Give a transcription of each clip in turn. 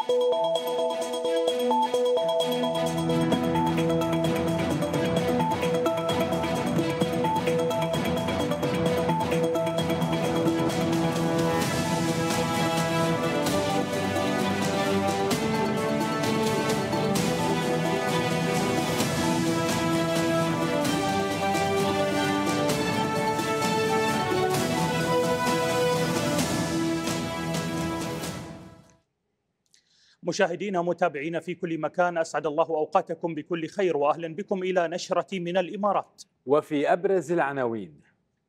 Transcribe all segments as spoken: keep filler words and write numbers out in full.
مشاهدينا متابعينا في كل مكان، أسعد الله أوقاتكم بكل خير وأهلا بكم إلى نشرة من الإمارات. وفي أبرز العناوين: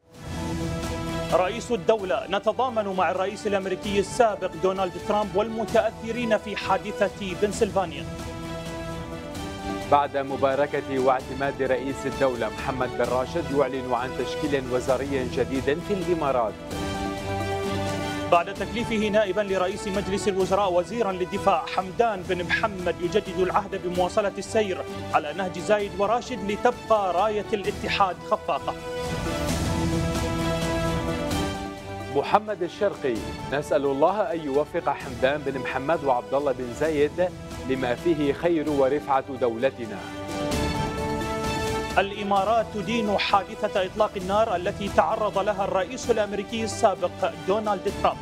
رئيس الدولة: نتضامن مع الرئيس الأمريكي السابق دونالد ترامب والمتأثرين في حادثة بنسلفانيا. بعد مباركة واعتماد رئيس الدولة محمد بن راشد يعلن عن تشكيل وزاري جديد في الإمارات. بعد تكليفه نائبا لرئيس مجلس الوزراء وزيرا للدفاع، حمدان بن محمد يجدد العهد بمواصلة السير على نهج زايد وراشد لتبقى راية الاتحاد خفاقة. محمد الشرقي: نسأل الله أن يوفق حمدان بن محمد وعبد الله بن زايد لما فيه خير ورفعة دولتنا. الإمارات تدين حادثة إطلاق النار التي تعرض لها الرئيس الأمريكي السابق دونالد ترامب.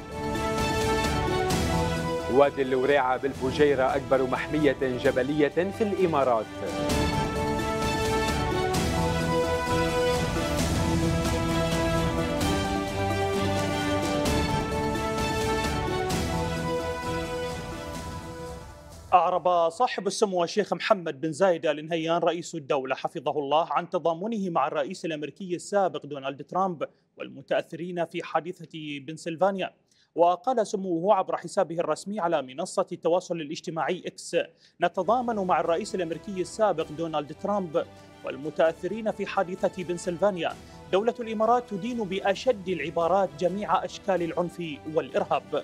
وادي اللوريعة بالفجيرة أكبر محمية جبلية في الإمارات. أعرب صاحب السمو الشيخ محمد بن زايد آل نهيان رئيس الدولة حفظه الله عن تضامنه مع الرئيس الأمريكي السابق دونالد ترامب والمتأثرين في حادثة بنسلفانيا. وقال سموه عبر حسابه الرسمي على منصة التواصل الاجتماعي إكس: نتضامن مع الرئيس الأمريكي السابق دونالد ترامب والمتأثرين في حادثة بنسلفانيا. دولة الإمارات تدين بأشد العبارات جميع أشكال العنف والإرهاب.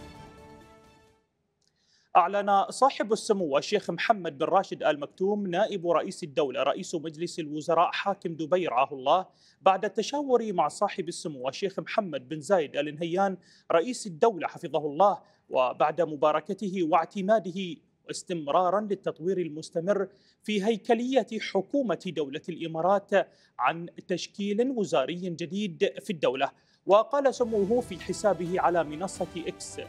أعلن صاحب السمو الشيخ محمد بن راشد آل مكتوم نائب رئيس الدولة رئيس مجلس الوزراء حاكم دبي رعاه الله بعد التشاور مع صاحب السمو الشيخ محمد بن زايد آل نهيان رئيس الدولة حفظه الله، وبعد مباركته واعتماده واستمرارا للتطوير المستمر في هيكلية حكومة دولة الإمارات، عن تشكيل وزاري جديد في الدولة. وقال سموه في حسابه على منصة إكس: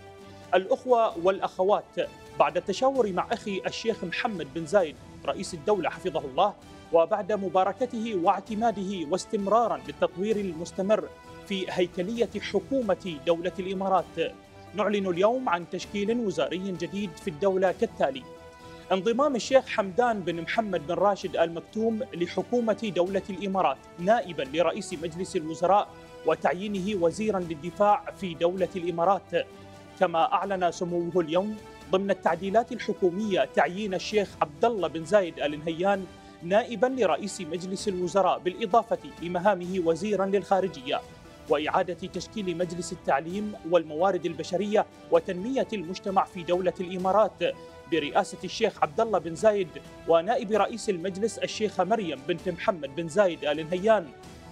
الأخوة والأخوات، بعد التشاور مع أخي الشيخ محمد بن زايد رئيس الدولة حفظه الله، وبعد مباركته واعتماده واستمرارا للتطوير المستمر في هيكلية حكومة دولة الإمارات، نعلن اليوم عن تشكيل وزاري جديد في الدولة كالتالي: انضمام الشيخ حمدان بن محمد بن راشد آل مكتوم لحكومة دولة الإمارات نائبا لرئيس مجلس الوزراء وتعيينه وزيرا للدفاع في دولة الإمارات. كما أعلن سموه اليوم ضمن التعديلات الحكومية تعيين الشيخ عبد الله بن زايد آل نهيان نائبا لرئيس مجلس الوزراء بالإضافة لمهامه وزيرا للخارجية، وإعادة تشكيل مجلس التعليم والموارد البشرية وتنمية المجتمع في دولة الإمارات برئاسة الشيخ عبد الله بن زايد ونائب رئيس المجلس الشيخة مريم بنت محمد بن زايد آل نهيان،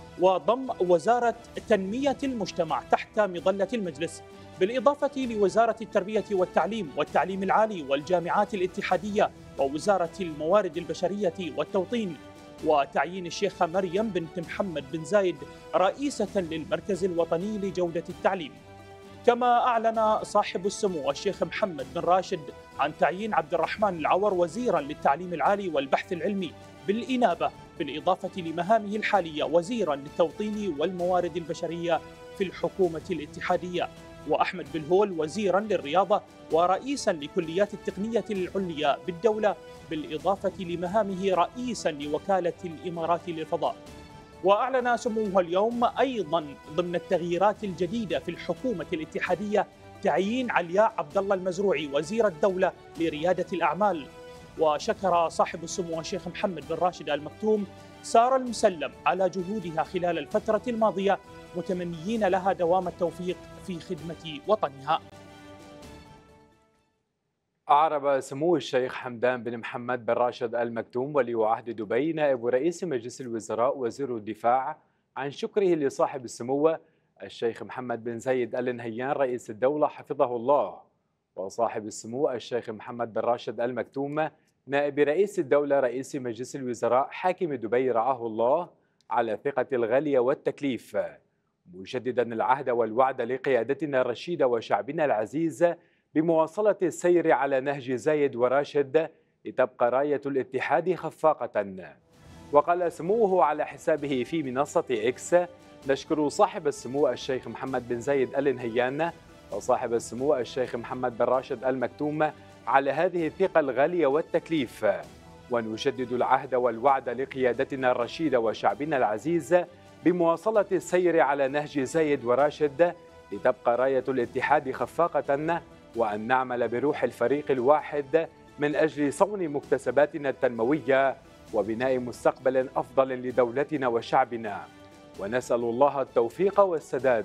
وضم وزارة تنمية المجتمع تحت مظلة المجلس، بالإضافة لوزارة التربية والتعليم والتعليم العالي والجامعات الاتحادية ووزارة الموارد البشرية والتوطين، وتعيين الشيخة مريم بنت محمد بن زايد رئيسة للمركز الوطني لجودة التعليم. كما أعلن صاحب السمو الشيخ محمد بن راشد عن تعيين عبد الرحمن العور وزيرا للتعليم العالي والبحث العلمي بالإنابة، بالإضافة لمهامه الحالية وزيرا للتوطين والموارد البشرية في الحكومة الاتحادية، وأحمد بالهول وزيرا للرياضة ورئيسا لكليات التقنية العليا بالدولة، بالإضافة لمهامه رئيسا لوكالة الإمارات للفضاء. وأعلن سموه اليوم أيضا ضمن التغييرات الجديدة في الحكومة الاتحادية تعيين علياء عبد الله المزروعي وزير الدولة لريادة الأعمال. وشكر صاحب السمو الشيخ محمد بن راشد آل مكتوم سار المسلم على جهودها خلال الفترة الماضية، متمنيين لها دوام التوفيق في خدمة وطنها. أعرب سمو الشيخ حمدان بن محمد بن راشد آل مكتوم ولي عهد دبي نائب رئيس مجلس الوزراء وزير الدفاع عن شكره لصاحب السمو الشيخ محمد بن زايد آل نهيان رئيس الدولة حفظه الله، وصاحب السمو الشيخ محمد بن راشد آل مكتوم نائب رئيس الدولة رئيس مجلس الوزراء حاكم دبي رعاه الله على الثقة الغالية والتكليف، مجددا العهد والوعد لقيادتنا الرشيدة وشعبنا العزيز بمواصلة السير على نهج زايد وراشد لتبقى راية الاتحاد خفاقة. وقال سموه على حسابه في منصة إكس: نشكر صاحب السمو الشيخ محمد بن زايد آل نهيان وصاحب السمو الشيخ محمد بن راشد آل مكتوم على هذه الثقة الغالية والتكليف، ونجدد العهد والوعد لقيادتنا الرشيدة وشعبنا العزيز بمواصلة السير على نهج زايد وراشد لتبقى راية الاتحاد خفاقة، وأن نعمل بروح الفريق الواحد من أجل صون مكتسباتنا التنموية وبناء مستقبل أفضل لدولتنا وشعبنا، ونسأل الله التوفيق والسداد.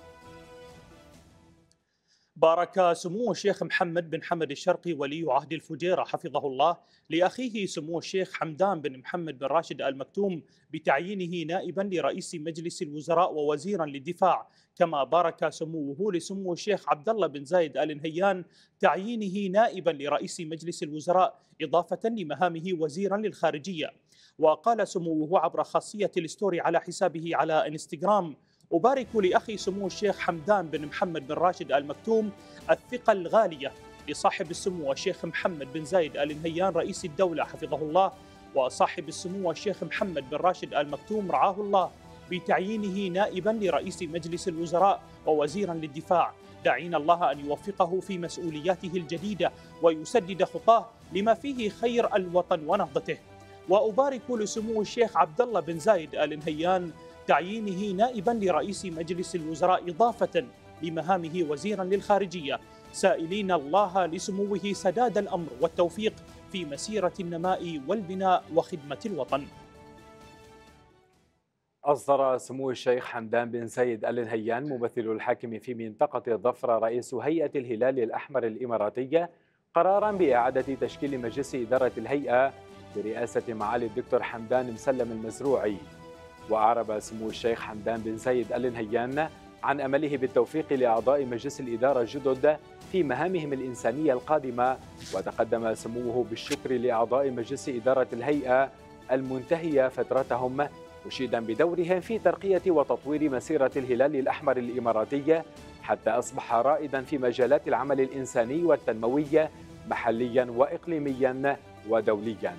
بارك سمو الشيخ محمد بن حمد الشرقي ولي عهد الفجيرة حفظه الله لأخيه سمو الشيخ حمدان بن محمد بن راشد آل مكتوم بتعيينه نائبا لرئيس مجلس الوزراء ووزيرا للدفاع، كما بارك سموه لسمو الشيخ عبد الله بن زايد آل نهيان تعيينه نائبا لرئيس مجلس الوزراء إضافة لمهامه وزيرا للخارجية. وقال سموه عبر خاصية الستوري على حسابه على انستغرام: أبارك لأخي سمو الشيخ حمدان بن محمد بن راشد آل مكتوم الثقة الغالية لصاحب السمو الشيخ محمد بن زايد آل نهيان رئيس الدولة حفظه الله، وصاحب السمو الشيخ محمد بن راشد آل مكتوم رعاه الله بتعيينه نائبا لرئيس مجلس الوزراء ووزيرا للدفاع، داعين الله أن يوفقه في مسؤولياته الجديدة ويسدد خطاه لما فيه خير الوطن ونهضته. وأبارك لسمو الشيخ عبد الله بن زايد آل نهيان تعيينه نائبا لرئيس مجلس الوزراء إضافة لمهامه وزيرا للخارجية، سائلين الله لسموه سداد الأمر والتوفيق في مسيرة النماء والبناء وخدمة الوطن. أصدر سمو الشيخ حمدان بن زايد آل نهيان ممثل الحاكم في منطقة الظفرة رئيس هيئة الهلال الأحمر الإماراتية قرارا بإعادة تشكيل مجلس إدارة الهيئة برئاسة معالي الدكتور حمدان مسلم المزروعي. وأعرب سمو الشيخ حمدان بن زايد آل نهيان عن أمله بالتوفيق لأعضاء مجلس الإدارة الجدد في مهامهم الإنسانية القادمة، وتقدم سموه بالشكر لأعضاء مجلس إدارة الهيئة المنتهية فترتهم، مشيدا بدورهم في ترقية وتطوير مسيرة الهلال الأحمر الإماراتي حتى أصبح رائدا في مجالات العمل الإنساني والتنموي محليا وإقليميا ودوليا.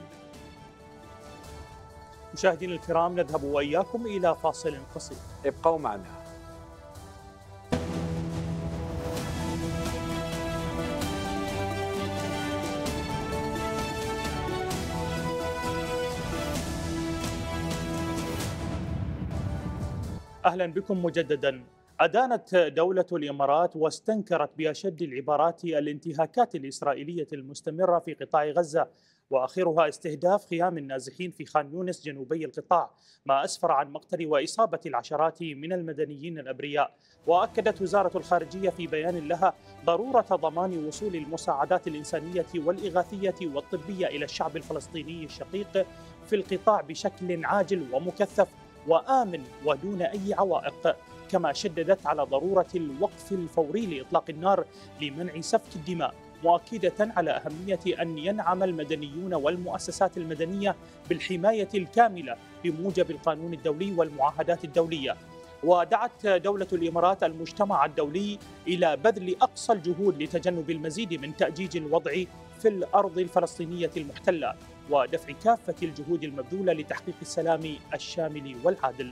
مشاهدينا الكرام، نذهب وإياكم إلى فاصل قصير، ابقوا معنا. أهلا بكم مجددا. أدانت دولة الإمارات واستنكرت بأشد العبارات الانتهاكات الإسرائيلية المستمرة في قطاع غزة، وآخرها استهداف خيام النازحين في خان يونس جنوبي القطاع، ما أسفر عن مقتل وإصابة العشرات من المدنيين الأبرياء. وأكدت وزارة الخارجية في بيان لها ضرورة ضمان وصول المساعدات الإنسانية والإغاثية والطبية إلى الشعب الفلسطيني الشقيق في القطاع بشكل عاجل ومكثف وآمن ودون أي عوائق، كما شددت على ضرورة الوقف الفوري لإطلاق النار لمنع سفك الدماء، مؤكدة على أهمية أن ينعم المدنيون والمؤسسات المدنية بالحماية الكاملة بموجب القانون الدولي والمعاهدات الدولية. ودعت دولة الإمارات المجتمع الدولي إلى بذل أقصى الجهود لتجنب المزيد من تأجيج الوضع في الأرض الفلسطينية المحتلة، ودفع كافة الجهود المبذولة لتحقيق السلام الشامل والعادل.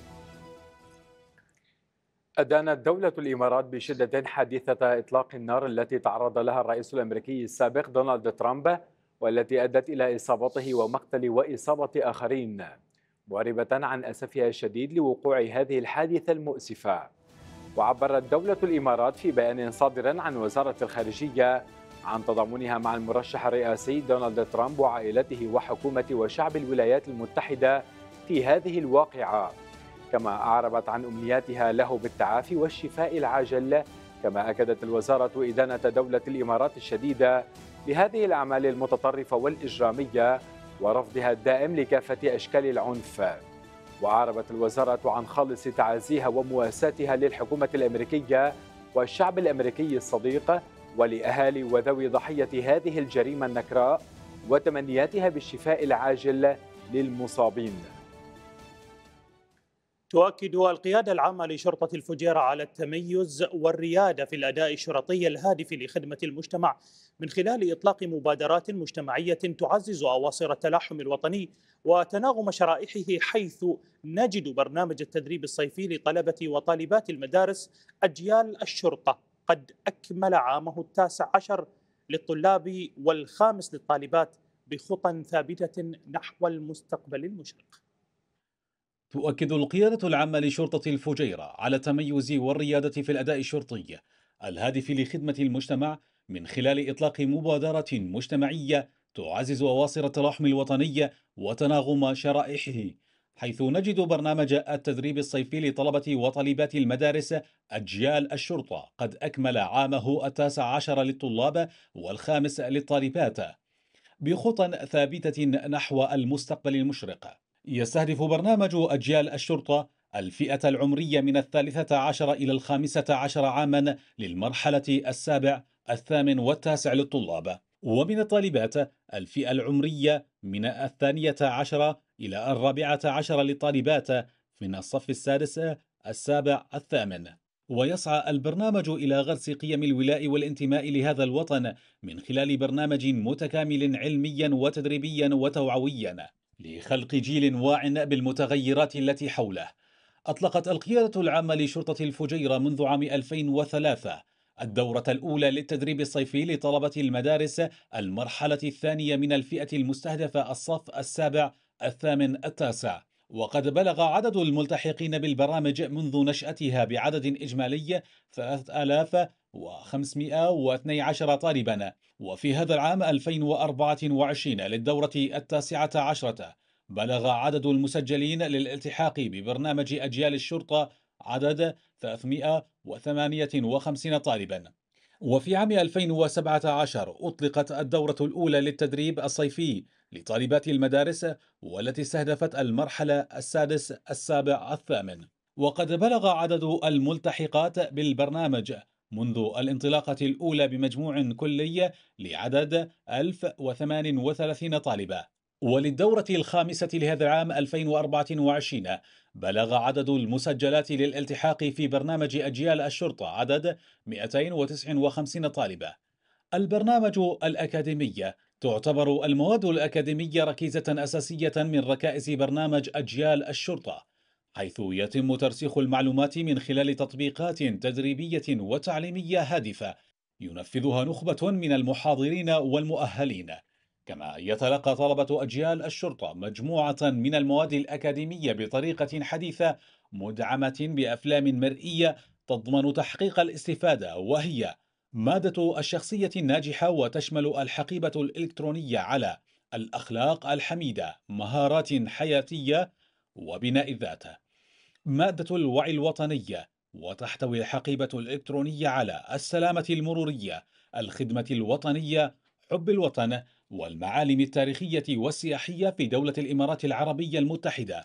أدانت دولة الإمارات بشدة حادثة إطلاق النار التي تعرض لها الرئيس الأمريكي السابق دونالد ترامب، والتي أدت إلى إصابته ومقتل وإصابة آخرين، معربة عن أسفها الشديد لوقوع هذه الحادثة المؤسفة. وعبرت دولة الإمارات في بيان صادر عن وزارة الخارجية عن تضامنها مع المرشح الرئاسي دونالد ترامب وعائلته وحكومة وشعب الولايات المتحدة في هذه الواقعة، كما أعربت عن أمنياتها له بالتعافي والشفاء العاجل. كما أكدت الوزارة إدانة دولة الإمارات الشديدة لهذه الأعمال المتطرفة والإجرامية ورفضها الدائم لكافة أشكال العنف. وأعربت الوزارة عن خالص تعازيها ومواساتها للحكومة الأمريكية والشعب الأمريكي الصديق ولأهالي وذوي ضحية هذه الجريمة النكراء وتمنياتها بالشفاء العاجل للمصابين. تؤكد القيادة العامة لشرطة الفجيرة على التميز والريادة في الأداء الشرطي الهادف لخدمة المجتمع من خلال إطلاق مبادرات مجتمعية تعزز أواصر التلاحم الوطني وتناغم شرائحه، حيث نجد برنامج التدريب الصيفي لطلبة وطالبات المدارس أجيال الشرطة قد أكمل عامه التاسع عشر للطلاب والخامس للطالبات بخطى ثابتة نحو المستقبل المشرق. تؤكد القيادة العامة لشرطة الفجيرة على التميز والريادة في الأداء الشرطي الهادف لخدمة المجتمع من خلال إطلاق مبادرة مجتمعية تعزز أواصر التلاحم الوطني وتناغم شرائحه، حيث نجد برنامج التدريب الصيفي لطلبة وطالبات المدارس أجيال الشرطة قد أكمل عامه التاسع عشر للطلاب والخامس للطالبات بخطى ثابتة نحو المستقبل المشرق. يستهدف برنامج أجيال الشرطة الفئة العمرية من الثالثة عشر إلى الخامسة عشر عاما للمرحلة السابع الثامن والتاسع للطلاب، ومن الطالبات الفئة العمرية من الثانية عشر إلى الرابعة عشر للطالبات من الصف السادس السابع الثامن. ويسعى البرنامج إلى غرس قيم الولاء والانتماء لهذا الوطن من خلال برنامج متكامل علميا وتدريبيا وتوعويا لخلق جيل واع بالمتغيرات التي حوله. أطلقت القيادة العامة لشرطة الفجيرة منذ عام ألفين وثلاثة الدورة الأولى للتدريب الصيفي لطلبة المدارس المرحلة الثانية من الفئة المستهدفة الصف السابع الثامن التاسع، وقد بلغ عدد الملتحقين بالبرامج منذ نشأتها بعدد إجمالي ثلاثة آلاف وخمسمائة واثني عشر طالبا. وفي هذا العام ألفين وأربعة وعشرين للدورة التاسعة عشرة بلغ عدد المسجلين للالتحاق ببرنامج أجيال الشرطة عدد ثلاثمائة وثمانية وخمسين طالبا. وفي عام ألفين وسبعة عشر أطلقت الدورة الأولى للتدريب الصيفي لطالبات المدارس والتي استهدفت المرحلة السادس السابع الثامن، وقد بلغ عدد الملتحقات بالبرنامج منذ الانطلاقة الأولى بمجموع كلي لعدد ألف وثمانية وثلاثين طالبة. وللدورة الخامسة لهذا العام ألفين وأربعة وعشرين بلغ عدد المسجلات للالتحاق في برنامج أجيال الشرطة عدد مئتين وتسعة وخمسين طالبة. البرنامج الأكاديمي تعتبر المواد الأكاديمية ركيزة أساسية من ركائز برنامج أجيال الشرطة، حيث يتم ترسيخ المعلومات من خلال تطبيقات تدريبية وتعليمية هادفة ينفذها نخبة من المحاضرين والمؤهلين. كما يتلقى طلبة أجيال الشرطة مجموعة من المواد الأكاديمية بطريقة حديثة مدعمة بأفلام مرئية تضمن تحقيق الاستفادة، وهي مادة الشخصية الناجحة، وتشمل الحقيبة الإلكترونية على الأخلاق الحميدة، مهارات حياتية، وبناء الذات. مادة الوعي الوطني، وتحتوي الحقيبة الإلكترونية على السلامة المرورية، الخدمة الوطنية، حب الوطن، والمعالم التاريخية والسياحية في دولة الإمارات العربية المتحدة.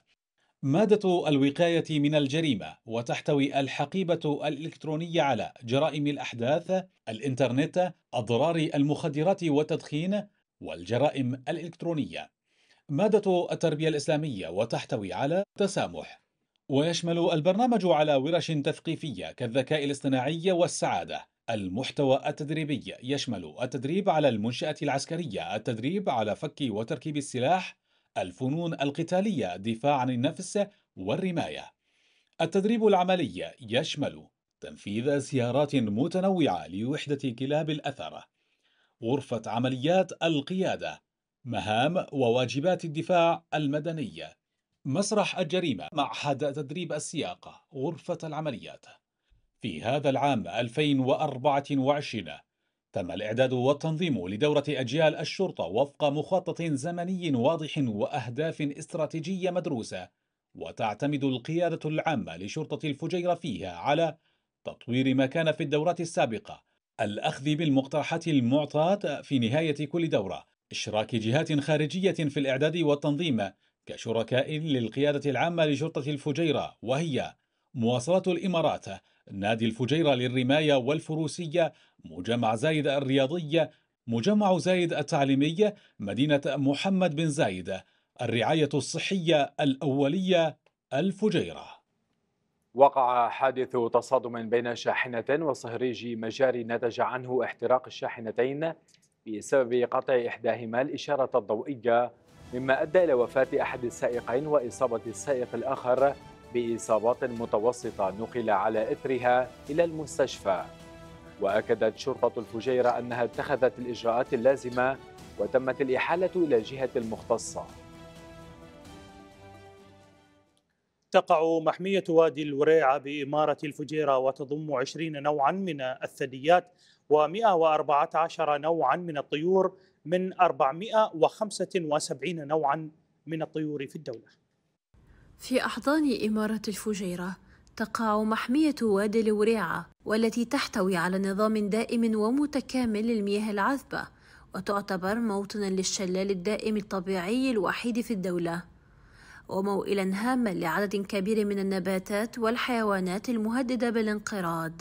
مادة الوقاية من الجريمة، وتحتوي الحقيبة الإلكترونية على جرائم الأحداث، الإنترنت، أضرار المخدرات والتدخين، والجرائم الإلكترونية. مادة التربية الإسلامية، وتحتوي على التسامح. ويشمل البرنامج على ورش تثقيفية كالذكاء الاصطناعي والسعادة. المحتوى التدريبي يشمل التدريب على المنشأة العسكرية، التدريب على فك وتركيب السلاح، الفنون القتالية، الدفاع عن النفس والرماية. التدريب العملي يشمل تنفيذ زيارات متنوعة لوحدة كلاب الأثر، غرفة عمليات القيادة، مهام وواجبات الدفاع المدني، مسرح الجريمة، معهد تدريب السياقة، غرفة العمليات. في هذا العام ألفين وأربعة وعشرين تم الإعداد والتنظيم لدورة أجيال الشرطة وفق مخطط زمني واضح وأهداف استراتيجية مدروسة، وتعتمد القيادة العامة لشرطة الفجيرة فيها على تطوير ما كان في الدورات السابقة، الأخذ بالمقترحات المعطاة في نهاية كل دورة، إشراك جهات خارجية في الإعداد والتنظيم كشركاء للقيادة العامة لشرطة الفجيرة، وهي مواصلة الإمارات، نادي الفجيرة للرماية والفروسية، مجمع زايد الرياضي، مجمع زايد التعليمي، مدينة محمد بن زايد، الرعاية الصحية الأولية، الفجيرة. وقع حادث تصادم بين شاحنة وصهريج مجاري نتج عنه احتراق الشاحنتين بسبب قطع إحداهما الإشارة الضوئية، مما أدى إلى وفاة أحد السائقين وإصابة السائق الآخر بإصابات متوسطة نقل على إثرها إلى المستشفى. وأكدت شرطة الفجيرة أنها اتخذت الإجراءات اللازمة وتمت الإحالة إلى الجهة المختصة. تقع محمية وادي الوريعة بإمارة الفجيرة وتضم عشرين نوعا من الثدييات ومئة وأربعة عشر نوعا من الطيور من أربعمئة وخمسة وسبعين نوعا من الطيور في الدولة. في أحضان إمارة الفجيرة تقع محمية وادي الوريعة، والتي تحتوي على نظام دائم ومتكامل للمياه العذبة، وتعتبر موطنا للشلال الدائم الطبيعي الوحيد في الدولة، وموئلا هاما لعدد كبير من النباتات والحيوانات المهددة بالانقراض.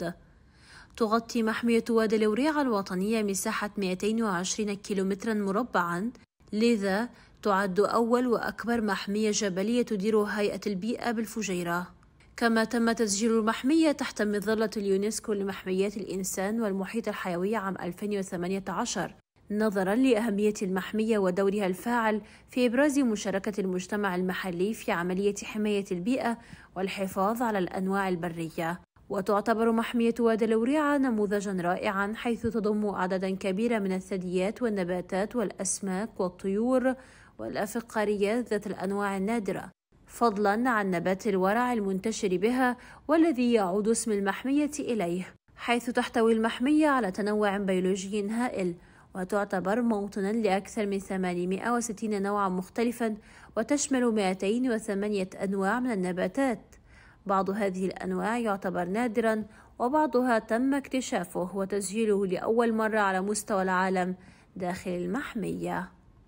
تغطي محمية وادي الوريعة الوطنية مساحة مئتين وعشرين كيلومترا مربعا، لذا تعد أول وأكبر محمية جبلية تديرها هيئة البيئة بالفجيرة. كما تم تسجيل المحمية تحت مظلة اليونسكو لمحميات الإنسان والمحيط الحيوي عام ألفين وثمانية عشر، نظرا لأهمية المحمية ودورها الفاعل في إبراز مشاركة المجتمع المحلي في عملية حماية البيئة والحفاظ على الأنواع البرية. وتعتبر محمية وادي الوريعة نموذجا رائعا، حيث تضم أعدادا كبيرة من الثدييات والنباتات والأسماك والطيور والأفقاريات ذات الأنواع النادرة، فضلا عن نبات الورع المنتشر بها والذي يعود اسم المحمية إليه، حيث تحتوي المحمية على تنوع بيولوجي هائل، وتعتبر موطنا لأكثر من ثمانمئة وستين نوعا مختلفا، وتشمل مئتين وثمانية أنواع من النباتات. بعض هذه الأنواع يعتبر نادرا، وبعضها تم اكتشافه وتسجيله لأول مرة على مستوى العالم داخل المحمية.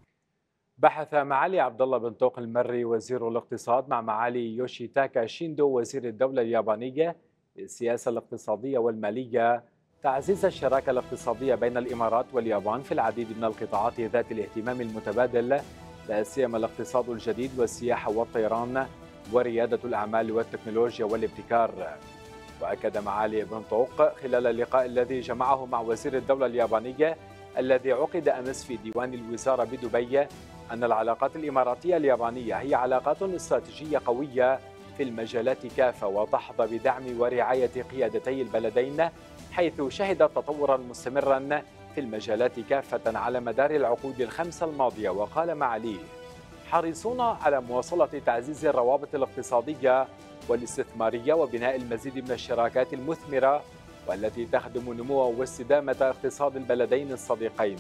بحث معالي عبد الله بن طوق المري وزير الاقتصاد مع معالي يوشيتاكا شيندو وزير الدولة اليابانية للسياسة الاقتصادية والمالية تعزيز الشراكة الاقتصادية بين الإمارات واليابان في العديد من القطاعات ذات الاهتمام المتبادل، لا سيما الاقتصاد الجديد والسياحة والطيران وريادة الأعمال والتكنولوجيا والابتكار. وأكد معالي بن طوق خلال اللقاء الذي جمعه مع وزير الدولة اليابانية الذي عقد أمس في ديوان الوزارة بدبي أن العلاقات الإماراتية اليابانية هي علاقات استراتيجية قوية في المجالات كافة، وتحظى بدعم ورعاية قيادتي البلدين، حيث شهدت تطورا مستمرا في المجالات كافة على مدار العقود الخمسة الماضية. وقال معاليه: حريصون على مواصلة تعزيز الروابط الاقتصادية والاستثمارية وبناء المزيد من الشراكات المثمرة والتي تخدم نمو واستدامة اقتصاد البلدين الصديقين.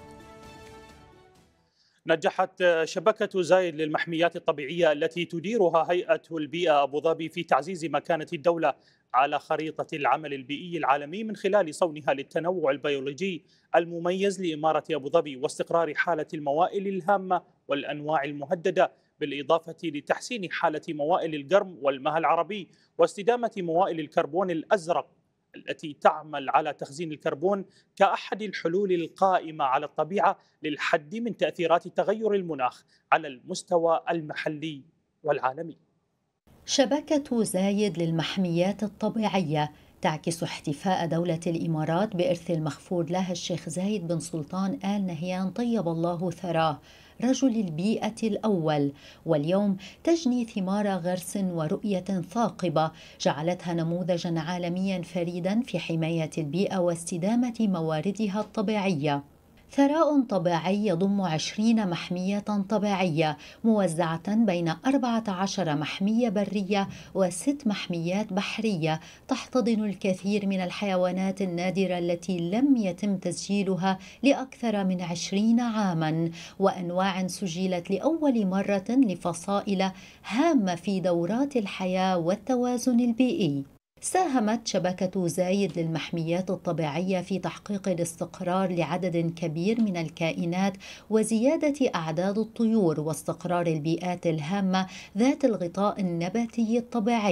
نجحت شبكة زايد للمحميات الطبيعية التي تديرها هيئة البيئة أبو ظبي في تعزيز مكانة الدولة على خريطة العمل البيئي العالمي من خلال صونها للتنوع البيولوجي المميز لإمارة أبو ظبي واستقرار حالة الموائل الهامة والأنواع المهددة، بالإضافة لتحسين حالة موائل القرم والمها العربي واستدامة موائل الكربون الأزرق التي تعمل على تخزين الكربون كأحد الحلول القائمة على الطبيعة للحد من تأثيرات تغير المناخ على المستوى المحلي والعالمي. شبكة زايد للمحميات الطبيعية تعكس احتفاء دولة الإمارات بإرث المغفور لها الشيخ زايد بن سلطان آل نهيان طيب الله ثراه رجل البيئة الأول، واليوم تجني ثمار غرس ورؤية ثاقبة جعلتها نموذجا عالميا فريدا في حماية البيئة واستدامة مواردها الطبيعية. ثراء طبيعي يضم عشرين محمية طبيعية موزعة بين أربعة عشر محمية برية وست محميات بحرية، تحتضن الكثير من الحيوانات النادرة التي لم يتم تسجيلها لأكثر من عشرين عاما، وأنواع سجلت لأول مرة لفصائل هامة في دورات الحياة والتوازن البيئي. ساهمت شبكة زايد للمحميات الطبيعية في تحقيق الاستقرار لعدد كبير من الكائنات وزيادة أعداد الطيور واستقرار البيئات الهامة ذات الغطاء النباتي الطبيعي،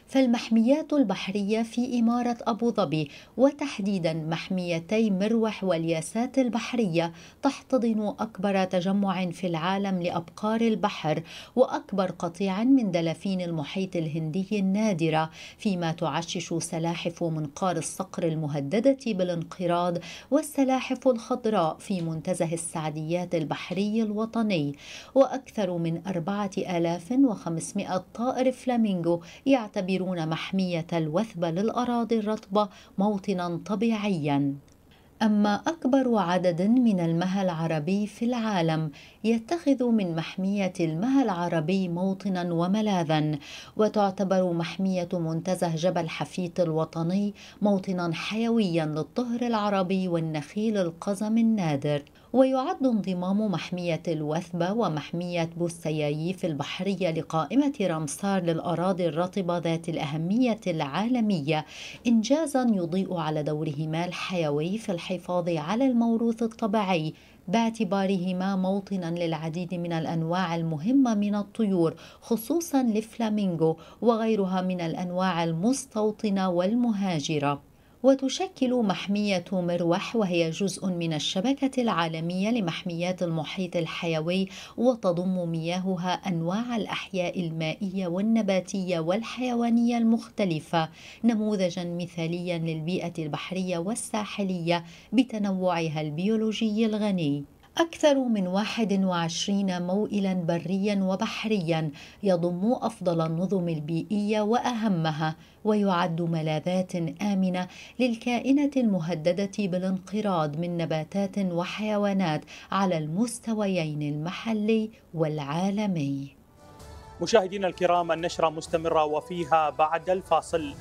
فالمحميات البحرية في إمارة أبو ظبي وتحديدا محميتي مروح والياسات البحرية تحتضن أكبر تجمع في العالم لأبقار البحر وأكبر قطيع من دلافين المحيط الهندي النادرة، فيما تعشش سلاحف منقار الصقر المهددة بالانقراض والسلاحف الخضراء في منتزه السعديات البحري الوطني، وأكثر من أربعة آلاف وخمسمائة طائر فلامينغو يعتبر محمية الوثبة للأراضي الرطبة موطنا طبيعيا. أما أكبر عدد من المها العربي في العالم يتخذ من محمية المها العربي موطنا وملاذا، وتعتبر محمية منتزه جبل حفيت الوطني موطنا حيويا للطهر العربي والنخيل القزم النادر. ويعد انضمام محمية الوثبة ومحمية بوسيايف البحرية لقائمة رمسار للأراضي الرطبة ذات الأهمية العالمية إنجازا يضيء على دورهما الحيوي في الحفاظ على الموروث الطبيعي، باعتبارهما موطنا للعديد من الأنواع المهمة من الطيور خصوصا الفلامينغو وغيرها من الأنواع المستوطنة والمهاجرة. وتشكل محمية مروح وهي جزء من الشبكة العالمية لمحميات المحيط الحيوي، وتضم مياهها أنواع الأحياء المائية والنباتية والحيوانية المختلفة، نموذجا مثاليا للبيئة البحرية والساحلية بتنوعها البيولوجي الغني. أكثر من واحد وعشرين موئلا بريا وبحريا يضم أفضل النظم البيئية وأهمها، ويعد ملاذات آمنة للكائنات المهددة بالانقراض من نباتات وحيوانات على المستويين المحلي والعالمي. مشاهدينا الكرام، النشرة مستمرة وفيها بعد الفاصل.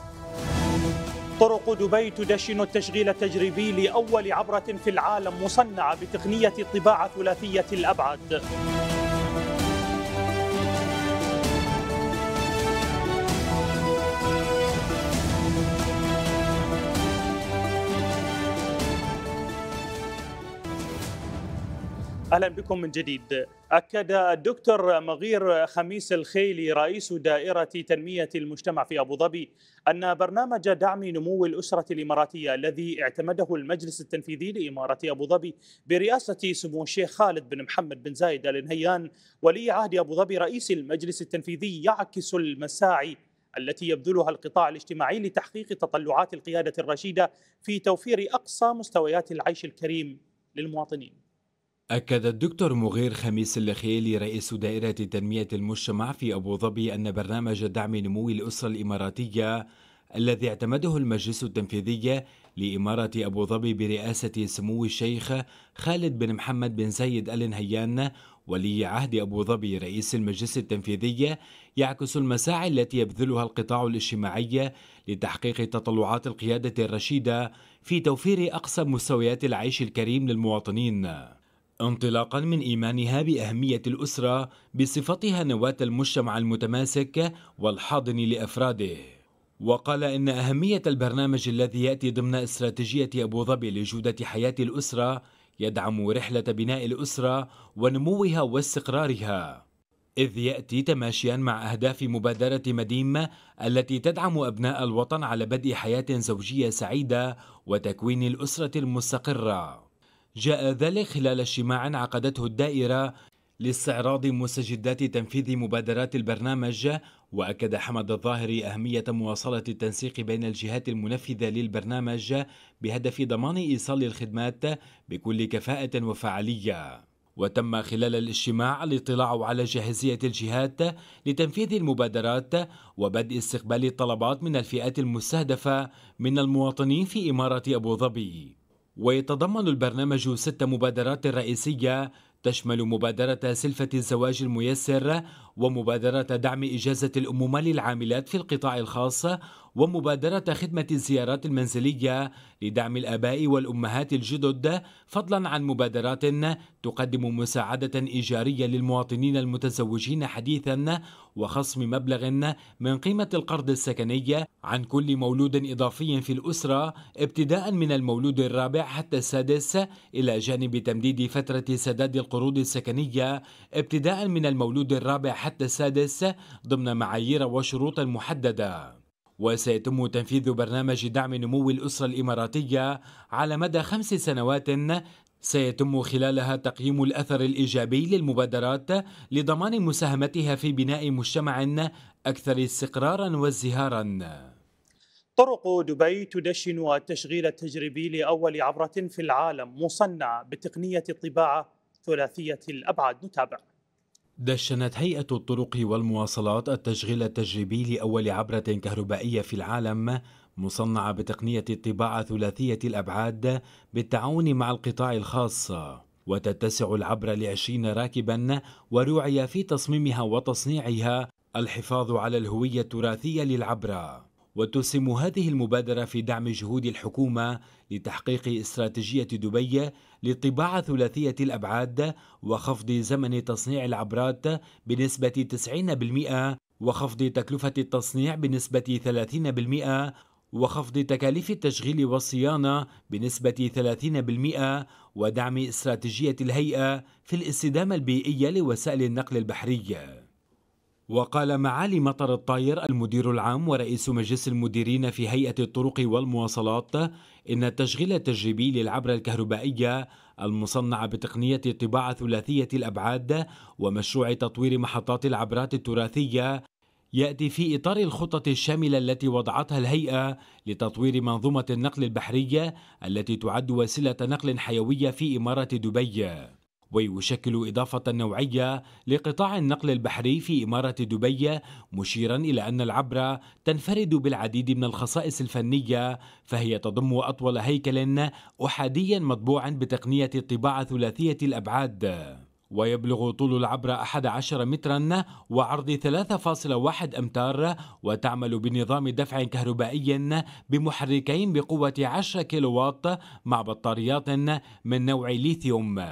طرق دبي تدشن التشغيل التجريبي لأول عبرة في العالم مصنعة بتقنية الطباعة ثلاثية الأبعاد. أهلا بكم من جديد. أكد الدكتور مغير خميس الخيلي رئيس دائرة تنمية المجتمع في أبو ظبي أن برنامج دعم نمو الأسرة الإماراتية الذي اعتمده المجلس التنفيذي لإمارة أبو ظبي برئاسة سمو الشيخ خالد بن محمد بن زايد آل نهيان ولي عهد أبو ظبي رئيس المجلس التنفيذي يعكس المساعي التي يبذلها القطاع الاجتماعي لتحقيق تطلعات القيادة الرشيدة في توفير أقصى مستويات العيش الكريم للمواطنين. أكد الدكتور مغير خميس الخيلي رئيس دائرة تنمية المجتمع في أبو ظبي أن برنامج دعم نمو الأسرة الإماراتية الذي اعتمده المجلس التنفيذي لإمارة أبو ظبي برئاسة سمو الشيخ خالد بن محمد بن زايد آل نهيان ولي عهد أبو ظبي رئيس المجلس التنفيذي يعكس المساعي التي يبذلها القطاع الاجتماعي لتحقيق تطلعات القيادة الرشيدة في توفير أقصى مستويات العيش الكريم للمواطنين، انطلاقا من إيمانها بأهمية الأسرة بصفتها نواة المجتمع المتماسك والحاضن لأفراده. وقال إن أهمية البرنامج الذي يأتي ضمن استراتيجية أبو ظبي لجودة حياة الأسرة يدعم رحلة بناء الأسرة ونموها واستقرارها، إذ يأتي تماشيا مع أهداف مبادرة مديم التي تدعم أبناء الوطن على بدء حياة زوجية سعيدة وتكوين الأسرة المستقرة. جاء ذلك خلال اجتماع عقدته الدائرة لاستعراض مستجدات تنفيذ مبادرات البرنامج. وأكد حمد الظاهري أهمية مواصلة التنسيق بين الجهات المنفذة للبرنامج بهدف ضمان إيصال الخدمات بكل كفاءة وفعالية. وتم خلال الاجتماع الاطلاع على جاهزية الجهات لتنفيذ المبادرات وبدء استقبال الطلبات من الفئات المستهدفة من المواطنين في إمارة أبو ظبي. ويتضمن البرنامج ست مبادرات رئيسية تشمل مبادرة سلفة الزواج الميسر، ومبادرة دعم إجازة الأمومة للعاملات في القطاع الخاص، ومبادرة خدمة الزيارات المنزلية لدعم الآباء والأمهات الجدد، فضلا عن مبادرات تقدم مساعدة إيجارية للمواطنين المتزوجين حديثا وخصم مبلغ من قيمة القرض السكني عن كل مولود إضافي في الأسرة ابتداء من المولود الرابع حتى السادس، إلى جانب تمديد فترة سداد القروض السكنية ابتداء من المولود الرابع حتى السادس ضمن معايير وشروط محددة. وسيتم تنفيذ برنامج دعم نمو الأسرة الإماراتية على مدى خمس سنوات سيتم خلالها تقييم الأثر الإيجابي للمبادرات لضمان مساهمتها في بناء مجتمع أكثر استقراراً وازدهاراً. طرق دبي تدشن التشغيل التجريبي لأول عبرة في العالم مصنعة بتقنية الطباعة ثلاثية الأبعاد. نتابع. دشنت هيئة الطرق والمواصلات التشغيل التجريبي لأول عبرة كهربائية في العالم مصنعة بتقنية الطباعة ثلاثية الأبعاد بالتعاون مع القطاع الخاص، وتتسع العبرة لعشرين راكبا، وروعي في تصميمها وتصنيعها الحفاظ على الهوية التراثية للعبرة. وتسهم هذه المبادرة في دعم جهود الحكومة لتحقيق استراتيجية دبي للطباعة ثلاثية الأبعاد وخفض زمن تصنيع العبرات بنسبة تسعين بالمئة، وخفض تكلفة التصنيع بنسبة ثلاثين بالمئة، وخفض تكاليف التشغيل والصيانة بنسبة ثلاثين بالمئة، ودعم استراتيجية الهيئة في الاستدامة البيئية لوسائل النقل البحري. وقال معالي مطر الطاير المدير العام ورئيس مجلس المديرين في هيئة الطرق والمواصلات إن التشغيل التجريبي للعبرة الكهربائية المصنعة بتقنية الطباعة ثلاثية الأبعاد ومشروع تطوير محطات العبرات التراثية يأتي في إطار الخطة الشاملة التي وضعتها الهيئة لتطوير منظومة النقل البحري التي تعد وسيلة نقل حيوية في إمارة دبي، ويشكل إضافة نوعية لقطاع النقل البحري في إمارة دبي، مشيرا إلى أن العبرة تنفرد بالعديد من الخصائص الفنية، فهي تضم أطول هيكل أحادي مطبوع بتقنية الطباعة ثلاثية الأبعاد، ويبلغ طول العبرة أحد عشر مترا وعرض ثلاثة فاصلة واحد أمتار، وتعمل بنظام دفع كهربائي بمحركين بقوة عشرة كيلووات مع بطاريات من نوع ليثيوم.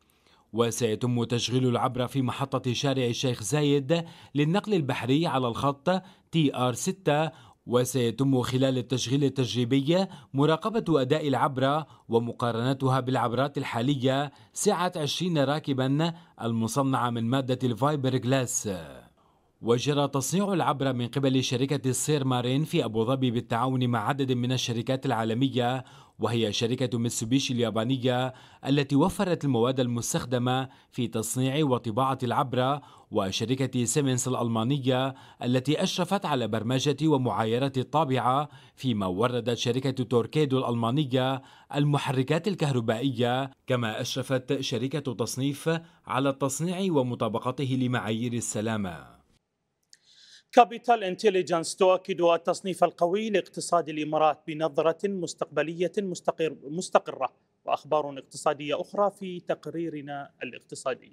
وسيتم تشغيل العبرة في محطة شارع الشيخ زايد للنقل البحري على الخط تي آر ستة، وسيتم خلال التشغيل التجريبي مراقبة أداء العبرة ومقارنتها بالعبرات الحالية سعة عشرين راكبا المصنعة من مادة الفايبر جلاس. وجرى تصنيع العبرة من قبل شركة السير مارين في أبو ظبي بالتعاون مع عدد من الشركات العالمية، وهي شركة ميتسوبيشي اليابانية التي وفرت المواد المستخدمة في تصنيع وطباعة العبرة، وشركة سيمنز الألمانية التي أشرفت على برمجة ومعايرة الطابعة، فيما وردت شركة توركيدو الألمانية المحركات الكهربائية، كما أشرفت شركة تصنيف على التصنيع ومطابقته لمعايير السلامة. كابيتال انتليجنس تؤكد التصنيف القوي لاقتصاد الإمارات بنظرة مستقبلية مستقر مستقرة. وأخبار اقتصادية أخرى في تقريرنا الاقتصادي.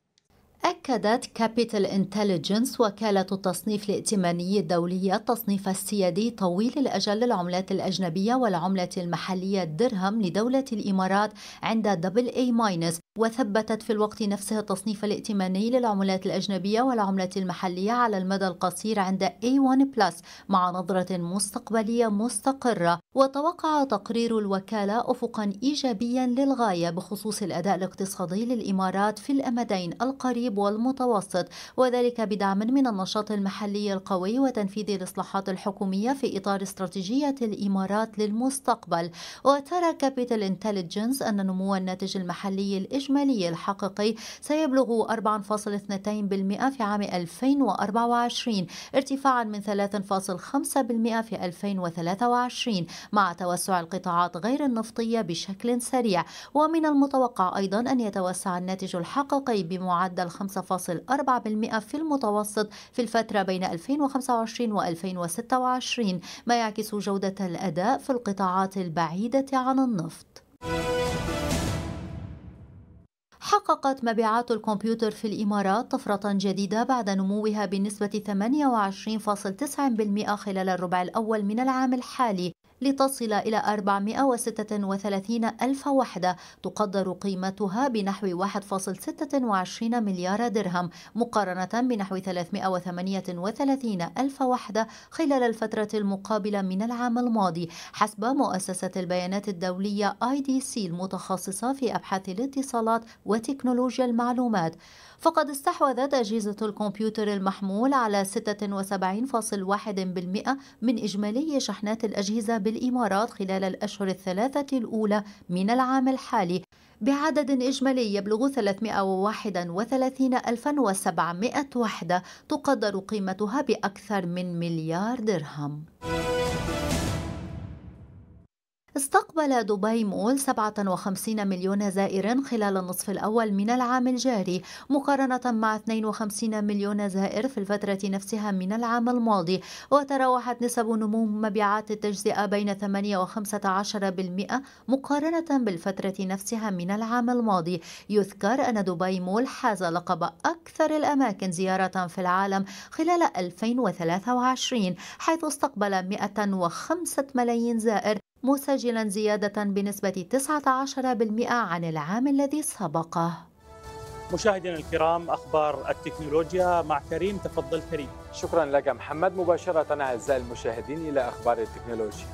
أكدت كابيتال انتليجنس وكالة التصنيف الائتماني الدولية التصنيف السيادي طويل الأجل للعملات الأجنبية والعملة المحلية الدرهم لدولة الإمارات عند دبل اي ماينس، وثبتت في الوقت نفسه التصنيف الائتماني للعملات الأجنبية والعملة المحلية على المدى القصير عند إيه وان بلس مع نظرة مستقبلية مستقرة. وتوقع تقرير الوكالة أفقا إيجابيا للغاية بخصوص الأداء الاقتصادي للإمارات في الأمدين القريب والمتوسط، وذلك بدعم من النشاط المحلي القوي وتنفيذ الإصلاحات الحكومية في إطار استراتيجية الإمارات للمستقبل. وترى كابيتال انتليجنس أن نمو الناتج المحلي الإجمالي الحقيقي سيبلغ أربعة فاصلة اثنين بالمئة في عام ألفين وأربعة وعشرين، ارتفاعا من ثلاثة فاصلة خمسة بالمئة في ألفين وثلاثة وعشرين، مع توسع القطاعات غير النفطية بشكل سريع. ومن المتوقع أيضا أن يتوسع الناتج الحقيقي بمعدل خمسة فاصلة أربعة بالمئة في المتوسط في الفترة بين ألفين وخمسة وعشرين وألفين وستة وعشرين، ما يعكس جودة الأداء في القطاعات البعيدة عن النفط. حققت مبيعات الكمبيوتر في الإمارات طفرة جديدة بعد نموها بنسبة ثمانية وعشرين فاصلة تسعة بالمئة خلال الربع الأول من العام الحالي، لتصل إلى أربعمئة وستة وثلاثين ألف وحدة تقدر قيمتها بنحو واحد فاصلة ستة وعشرين مليار درهم، مقارنة بنحو ثلاثمئة وثمانية وثلاثين ألف وحدة خلال الفترة المقابلة من العام الماضي، حسب مؤسسة البيانات الدولية آي دي سي المتخصصة في أبحاث الاتصالات وتكنولوجيا المعلومات. فقد استحوذت أجهزة الكمبيوتر المحمول على ستة وسبعين فاصلة واحد بالمئة من إجمالي شحنات الأجهزة بالإمارات خلال الأشهر الثلاثة الأولى من العام الحالي، بعدد إجمالي يبلغ ثلاثمئة وواحد وثلاثين ألفا وسبعمئة وحدة تقدر قيمتها بأكثر من مليار درهم. استقبل دبي مول سبعة وخمسين مليون زائر خلال النصف الأول من العام الجاري، مقارنة مع اثنين وخمسين مليون زائر في الفترة نفسها من العام الماضي، وتراوحت نسب نمو مبيعات التجزئة بين ثمانية وخمسة عشر بالمئة مقارنة بالفترة نفسها من العام الماضي. يذكر أن دبي مول حاز لقب أكثر الأماكن زيارة في العالم خلال ألفين وثلاثة وعشرين، حيث استقبل مئة وخمسة ملايين زائر، مسجلا زيادة بنسبة تسعة عشر بالمئة عن العام الذي سبقه. مشاهدينا الكرام، أخبار التكنولوجيا مع كريم. تفضل كريم. شكرا لك محمد. مباشرة أعزائي المشاهدين إلى أخبار التكنولوجيا.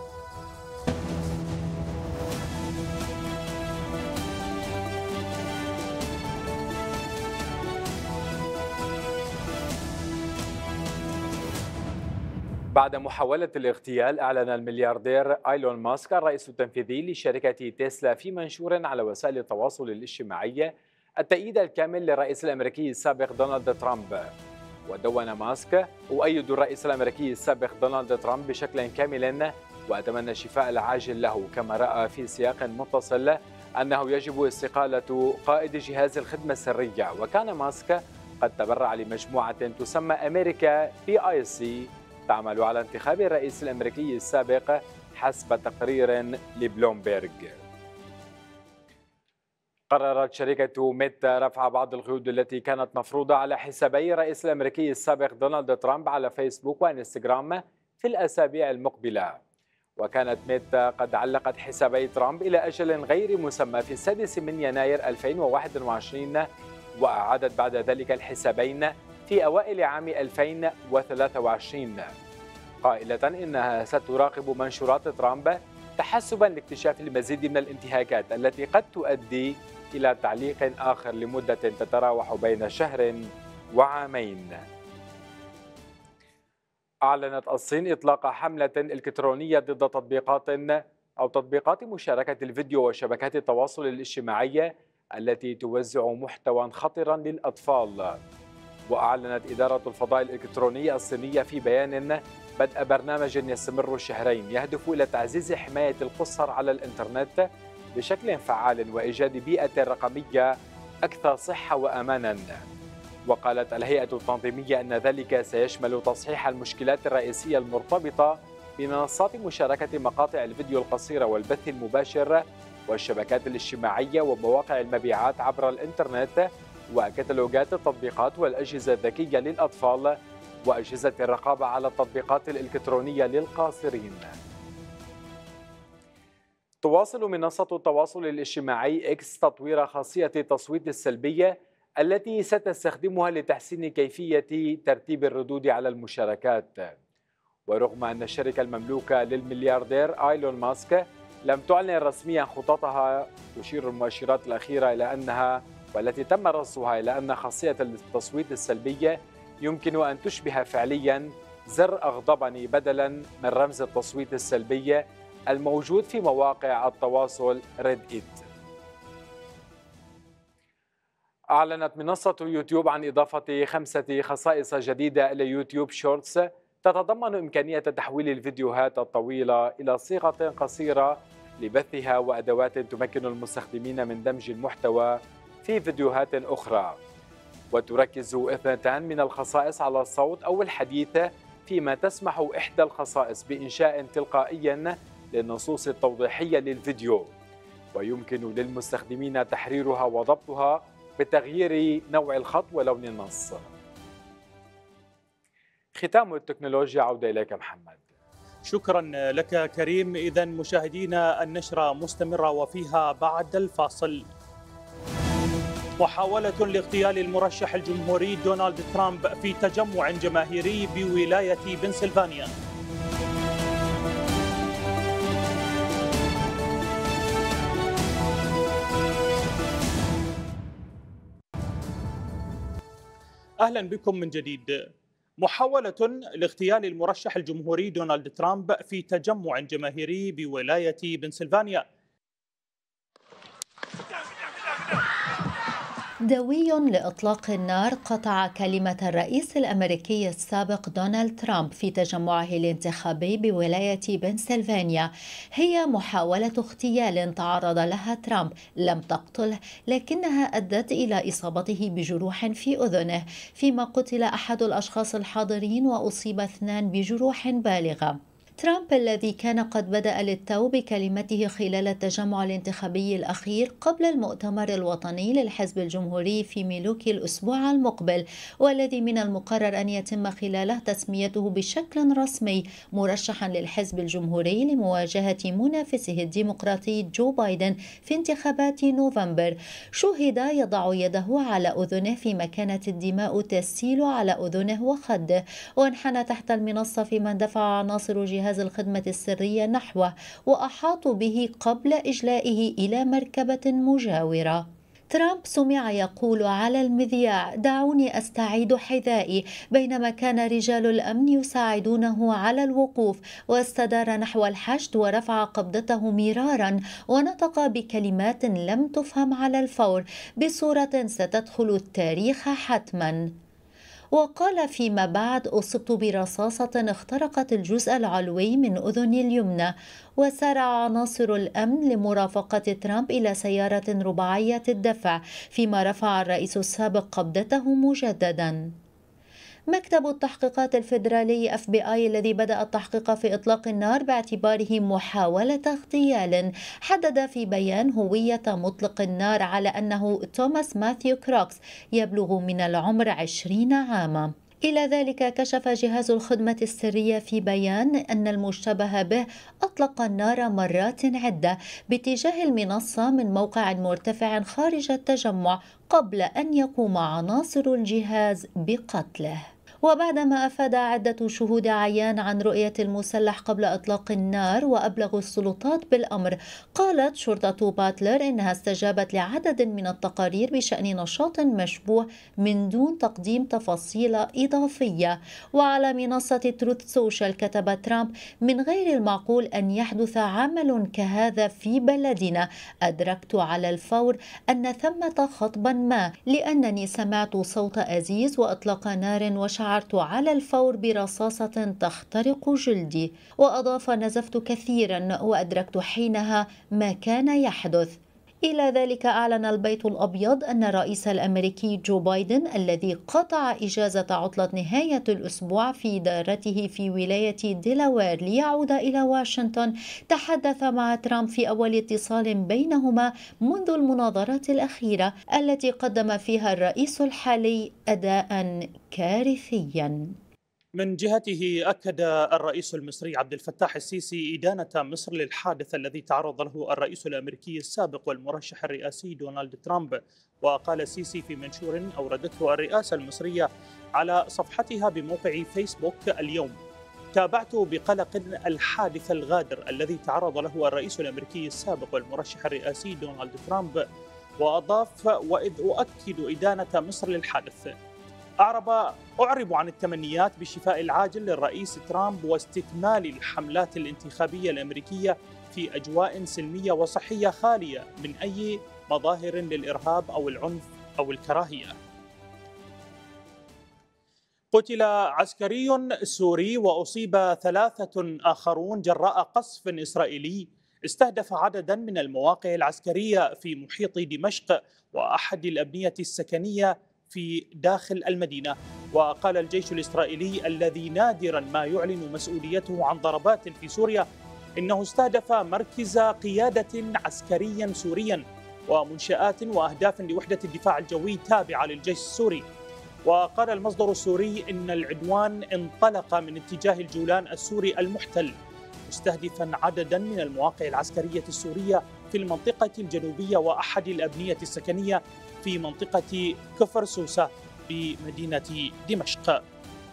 بعد محاولة الاغتيال، أعلن الملياردير إيلون ماسك الرئيس التنفيذي لشركة تسلا في منشور على وسائل التواصل الاجتماعي التأييد الكامل للرئيس الأمريكي السابق دونالد ترامب. ودون ماسك: أؤيد الرئيس الأمريكي السابق دونالد ترامب بشكل كامل وأتمنى الشفاء العاجل له، كما رأى في سياق متصل أنه يجب استقالة قائد جهاز الخدمة السرية. وكان ماسك قد تبرع لمجموعة تسمى أمريكا بي آي سي تعمل على انتخاب الرئيس الأمريكي السابق حسب تقرير لبلومبيرغ. قررت شركة ميتا رفع بعض القيود التي كانت مفروضة على حسابي الرئيس الأمريكي السابق دونالد ترامب على فيسبوك وإنستغرام في الأسابيع المقبلة. وكانت ميتا قد علقت حسابي ترامب إلى أجل غير مسمى في السادس من يناير ألفين وواحد وعشرين، وأعادت بعد ذلك الحسابين في أوائل عام ألفين وثلاثة وعشرين، قائلة إنها ستراقب منشورات ترامب تحسبا لاكتشاف المزيد من الانتهاكات التي قد تؤدي إلى تعليق آخر لمدة تتراوح بين شهر وعامين. أعلنت الصين إطلاق حملة إلكترونية ضد تطبيقات أو تطبيقات مشاركة الفيديو وشبكات التواصل الاجتماعي التي توزع محتوى خطرا للأطفال. وأعلنت إدارة الفضاء الإلكتروني الصينية في بيان بدء برنامج يستمر شهرين يهدف إلى تعزيز حماية القُصّر على الإنترنت بشكل فعال وإيجاد بيئة رقمية أكثر صحة وأمانا. وقالت الهيئة التنظيمية أن ذلك سيشمل تصحيح المشكلات الرئيسية المرتبطة بمنصات مشاركة مقاطع الفيديو القصيرة والبث المباشر والشبكات الاجتماعية ومواقع المبيعات عبر الإنترنت وكتالوجات التطبيقات والأجهزة الذكية للأطفال وأجهزة الرقابة على التطبيقات الإلكترونية للقاصرين. تواصل منصة التواصل الاجتماعي إكس تطوير خاصية التصويت السلبية التي ستستخدمها لتحسين كيفية ترتيب الردود على المشاركات. ورغم أن الشركة المملوكة للملياردير إيلون ماسك لم تعلن رسميا خططها، تشير المؤشرات الأخيرة إلى أنها والتي تم رصدها إلى أن خاصية التصويت السلبية يمكن أن تشبه فعليا زر أغضبني بدلا من رمز التصويت السلبي الموجود في مواقع التواصل ريديت. أعلنت منصة يوتيوب عن إضافة خمسة خصائص جديدة إلى يوتيوب شورتس تتضمن إمكانية تحويل الفيديوهات الطويلة إلى صيغة قصيرة لبثها وأدوات تمكن المستخدمين من دمج المحتوى في فيديوهات أخرى. وتركز اثنتان من الخصائص على الصوت أو الحديث، فيما تسمح إحدى الخصائص بإنشاء تلقائي للنصوص التوضيحية للفيديو. ويمكن للمستخدمين تحريرها وضبطها بتغيير نوع الخط ولون النص. ختام التكنولوجيا، عودة إليك محمد. شكرا لك كريم. إذن مشاهدينا، النشرة مستمرة وفيها بعد الفاصل. محاولة لاغتيال المرشح الجمهوري دونالد ترامب في تجمع جماهيري بولاية بنسلفانيا. أهلا بكم من جديد. محاولة لاغتيال المرشح الجمهوري دونالد ترامب في تجمع جماهيري بولاية بنسلفانيا. دوي لإطلاق النار قطع كلمة الرئيس الأمريكي السابق دونالد ترامب في تجمعه الانتخابي بولاية بنسلفانيا هي محاولة اغتيال تعرض لها ترامب، لم تقتله لكنها أدت إلى إصابته بجروح في أذنه، فيما قتل أحد الأشخاص الحاضرين وأصيب اثنان بجروح بالغة. ترامب الذي كان قد بدأ للتو بكلمته خلال التجمع الانتخابي الأخير قبل المؤتمر الوطني للحزب الجمهوري في ميلوكي الأسبوع المقبل، والذي من المقرر أن يتم خلاله تسميته بشكل رسمي مرشحا للحزب الجمهوري لمواجهة منافسه الديمقراطي جو بايدن في انتخابات نوفمبر، شوهد يضع يده على أذنه فيما كانت الدماء تسيل على أذنه وخده، وانحنى تحت المنصة فيما اندفع عناصر جهاز جهاز الخدمة السرية نحوه وأحاطوا به قبل إجلائه إلى مركبة مجاورة. ترامب سمع يقول على المذياع: دعوني أستعيد حذائي، بينما كان رجال الأمن يساعدونه على الوقوف، واستدار نحو الحشد ورفع قبضته مرارا ونطق بكلمات لم تفهم على الفور بصورة ستدخل التاريخ حتما. وقال فيما بعد: أصبت برصاصة اخترقت الجزء العلوي من أذني اليمنى. وسارع عناصر الأمن لمرافقة ترامب إلى سيارة رباعية الدفع، فيما رفع الرئيس السابق قبضته مجددا. مكتب التحقيقات الفيدرالي إف بي آي الذي بدأ التحقيق في إطلاق النار باعتباره محاولة اغتيال حدد في بيان هوية مطلق النار على أنه توماس ماثيو كروكس يبلغ من العمر عشرين عاما. إلى ذلك كشف جهاز الخدمة السرية في بيان أن المشتبه به أطلق النار مرات عدة باتجاه المنصة من موقع مرتفع خارج التجمع قبل أن يقوم عناصر الجهاز بقتله. وبعدما أفاد عدة شهود عيان عن رؤية المسلح قبل إطلاق النار وأبلغوا السلطات بالأمر، قالت شرطة باتلر إنها استجابت لعدد من التقارير بشأن نشاط مشبوه من دون تقديم تفاصيل إضافية. وعلى منصة تروث سوشيال كتب ترامب: من غير المعقول أن يحدث عمل كهذا في بلدنا، أدركت على الفور أن ثمة خطبا ما، لأنني سمعت صوت أزيز وإطلاق نار وشعرت على الفور برصاصة تخترق جلدي. وأضاف: نزفت كثيرا وأدركت حينها ما كان يحدث. إلى ذلك أعلن البيت الأبيض أن الرئيس الأمريكي جو بايدن الذي قطع إجازة عطلة نهاية الأسبوع في دارته في ولاية ديلاوير ليعود إلى واشنطن تحدث مع ترامب في أول اتصال بينهما منذ المناظرات الأخيرة التي قدم فيها الرئيس الحالي أداء كارثيا. من جهته أكد الرئيس المصري عبد الفتاح السيسي إدانة مصر للحادث الذي تعرض له الرئيس الأمريكي السابق والمرشح الرئاسي دونالد ترامب. وقال السيسي في منشور أوردته الرئاسة المصرية على صفحتها بموقع فيسبوك اليوم: تابعت بقلق الحادث الغادر الذي تعرض له الرئيس الأمريكي السابق والمرشح الرئاسي دونالد ترامب. وأضاف: وإذ أؤكد إدانة مصر للحادث، أعرب أعرب عن التمنيات بالشفاء العاجل للرئيس ترامب واستكمال الحملات الانتخابية الأمريكية في أجواء سلمية وصحية خالية من أي مظاهر للإرهاب أو العنف أو الكراهية. قتل عسكري سوري وأصيب ثلاثة آخرون جراء قصف إسرائيلي استهدف عددا من المواقع العسكرية في محيط دمشق وأحد الأبنية السكنية في داخل المدينة. وقال الجيش الإسرائيلي الذي نادرا ما يعلن مسؤوليته عن ضربات في سوريا إنه استهدف مركز قيادة عسكريا سوريا ومنشآت وأهداف لوحدة الدفاع الجوي تابعة للجيش السوري. وقال المصدر السوري إن العدوان انطلق من اتجاه الجولان السوري المحتل، مستهدفا عددا من المواقع العسكرية السورية في المنطقة الجنوبية وأحد الأبنية السكنية في منطقة كفر سوسة بمدينة دمشق.